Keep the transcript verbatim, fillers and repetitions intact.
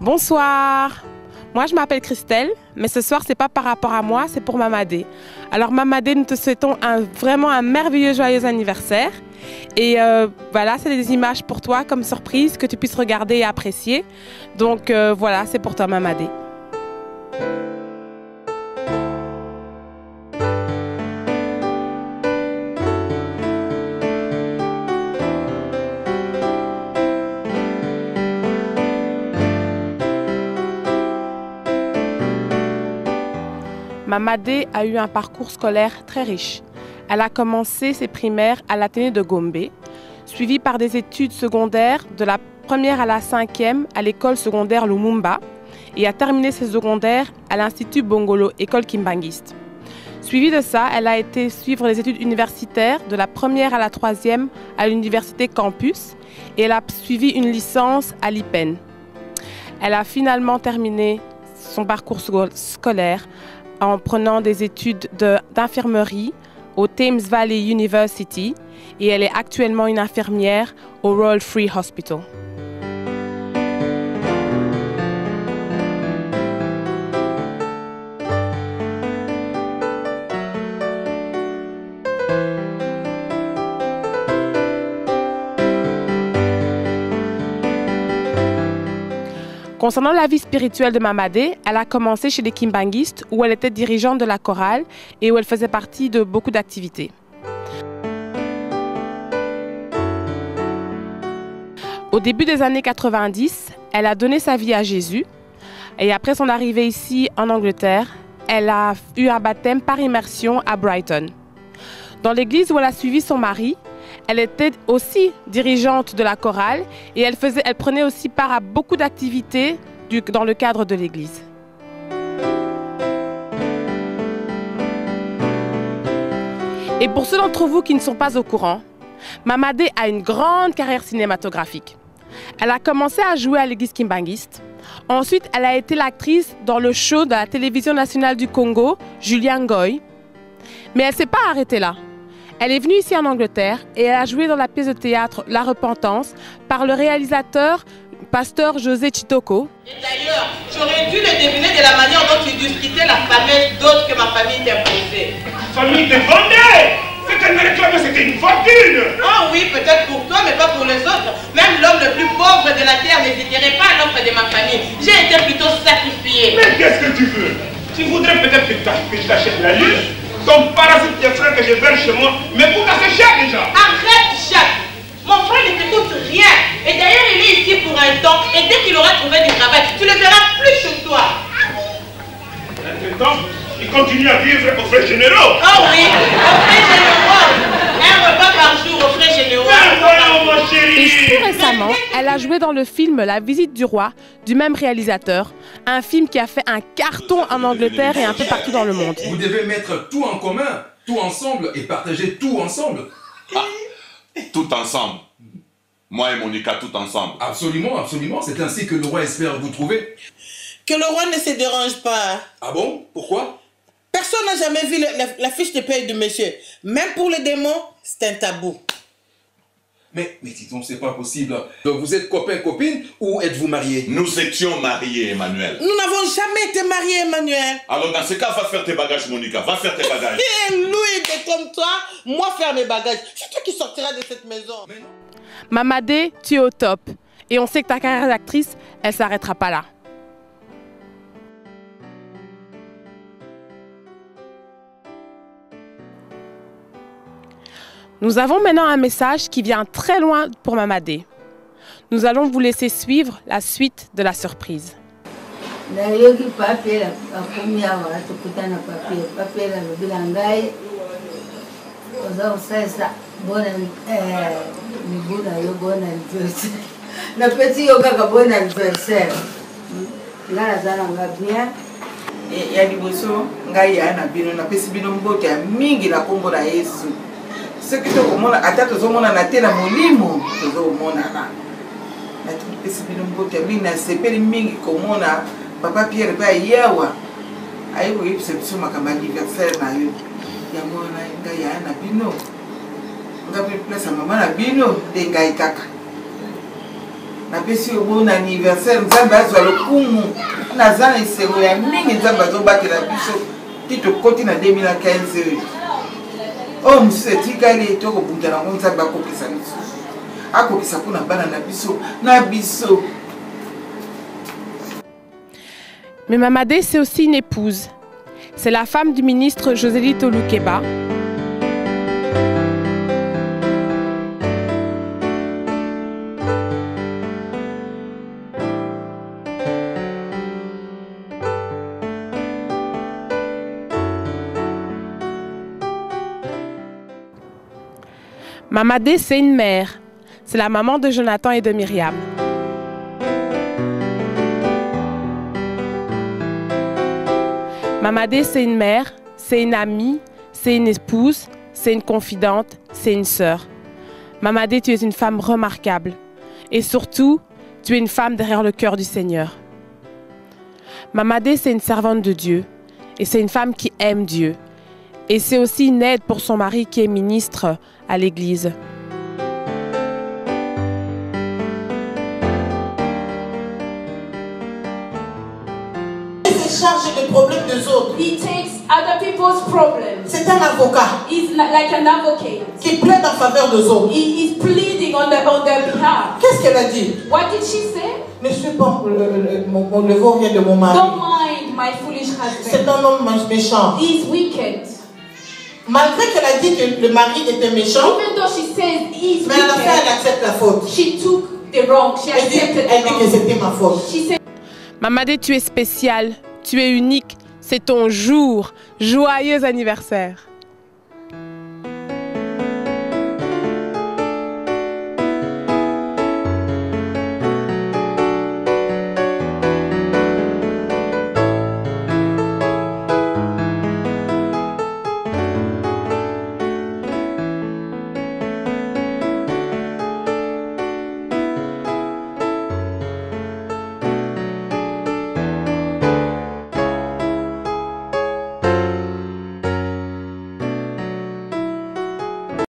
Bonsoir. Moi, je m'appelle Christelle, mais ce soir, c'est pas par rapport à moi, c'est pour Mamadé. Alors, Mamadé, nous te souhaitons un, vraiment un merveilleux, joyeux anniversaire. Et euh, voilà, c'est des images pour toi comme surprise que tu puisses regarder et apprécier. Donc, euh, voilà, c'est pour toi, Mamadé. Mamadé a eu un parcours scolaire très riche. Elle a commencé ses primaires à l'Athénée de Gombe, suivie par des études secondaires de la première à la cinquième à l'école secondaire Lumumba et a terminé ses secondaires à l'Institut Bongolo, école kimbanguiste. Suivie de ça, elle a été suivre les études universitaires de la première à la troisième à l'université Campus et elle a suivi une licence à l'I P E N. Elle a finalement terminé son parcours scolaire en prenant des études d'infirmerie au Thames Valley University et elle est actuellement une infirmière au Royal Free Hospital. Concernant la vie spirituelle de Mamadé, elle a commencé chez les kimbanguistes où elle était dirigeante de la chorale et où elle faisait partie de beaucoup d'activités. Au début des années quatre-vingt-dix, elle a donné sa vie à Jésus et après son arrivée ici en Angleterre, elle a eu un baptême par immersion à Brighton. Dans l'église où elle a suivi son mari, elle était aussi dirigeante de la chorale et elle, faisait, elle prenait aussi part à beaucoup d'activités dans le cadre de l'église. Et pour ceux d'entre vous qui ne sont pas au courant, Mamadé a une grande carrière cinématographique. Elle a commencé à jouer à l'église kimbanguiste. Ensuite, elle a été l'actrice dans le show de la télévision nationale du Congo, Julien Ngoy. Mais elle ne s'est pas arrêtée là. Elle est venue ici en Angleterre et elle a joué dans la pièce de théâtre La Repentance par le réalisateur pasteur José Chitoko. Et d'ailleurs, j'aurais dû le deviner de la manière dont tu discutais la fameuse dot que ma famille t'imposait. Famille te vendait! Ce qu'elle me réclamait, c'était une fortune! Ah oui, peut-être pour toi, mais pas pour les autres. Même l'homme le plus pauvre de la terre n'hésiterait pas à l'offre de ma famille. J'ai été plutôt sacrifié. Mais qu'est-ce que tu veux? Tu voudrais peut-être que je t'achète la lune? Ton parasite tes frères que je verse chez moi, mais pour casser Jacques déjà. Arrête Jacques. Mon frère ne t'écoute rien. Et d'ailleurs il est ici pour un temps. Et dès qu'il aura trouvé du travail, tu le verras plus chez toi. Entre-temps, il continue à vivre aux frais généraux. Ah oui, aux frais généraux. Un repas par jour aux frais généraux. Et tout récemment, elle a joué dans le film La Visite du Roi, du même réalisateur, un film qui a fait un carton en Angleterre et un peu partout dans le monde. Vous devez mettre tout en commun, tout ensemble et partager tout ensemble. Ah, tout ensemble. Moi et Monica, tout ensemble. Absolument, absolument. C'est ainsi que le roi espère vous trouver. Que le roi ne se dérange pas. Ah bon? Pourquoi? Personne n'a jamais vu le, la, la fiche de paye du monsieur. Même pour les démons, c'est un tabou. Mais, mais dis donc, c'est pas possible. Donc vous êtes copain-copine ou êtes-vous mariés? Nous étions mariés, Emmanuel. Nous n'avons jamais été mariés, Emmanuel. Alors dans ce cas, va faire tes bagages, Monica. Va faire tes bagages. Et Louis, t'es comme toi, moi faire mes bagages. C'est toi qui sortiras de cette maison. Mamadé, tu es au top. Et on sait que ta carrière d'actrice, elle ne s'arrêtera pas là. Nous avons maintenant un message qui vient très loin pour Mamadé. Nous allons vous laisser suivre la suite de la surprise. Ce qui te remonte à ta maison, on a la tête à mon limo. Papa Pierre va y avoir. Aïe, oui, c'est sur ma campagne anniversaire. Il y a mon gars, un abino. On a pris place à maman, abino, des gars. napesi yo bon anniversaire nzambe azwa lokumu naza na esero ya mingi nzambe azobatela biso ti tokoti na deux mille quinze oyo mosusu etikali tokobunda nango nzambe akokisa lisusu akokisa mpona bana na biso na biso. Mais Mamadé, c'est aussi une épouse. C'est la femme du ministre Josélito Loukeba. Mamadé, c'est une mère. C'est la maman de Jonathan et de Myriam. Mamadé, c'est une mère, c'est une amie, c'est une épouse, c'est une confidente, c'est une sœur. Mamadé, tu es une femme remarquable. Et surtout, tu es une femme derrière le cœur du Seigneur. Mamadé, c'est une servante de Dieu. Et c'est une femme qui aime Dieu. Et c'est aussi une aide pour son mari qui est ministre à l'église. Charge des problèmes des autres. He takes other people's problems. C'est un avocat. He's like an advocate. Qui plaide en faveur des autres. He is pleading on, the, on their behalf. Qu'est-ce qu'elle a dit? What did she say? Ne suis pas le, le, mon, mon, le vaurien de mon mari. Don't mind my foolish husband. C'est un homme méchant. He's wicked. Malgré qu'elle a dit que le mari était méchant, even though she says he's mais à la wicked, fin elle accepte la faute. She took the wrong. She Elle dit, accepted elle the dit wrong. que c'était ma faute. She said, Mamadé, tu es spécial, tu es unique, c'est ton jour. Joyeux anniversaire.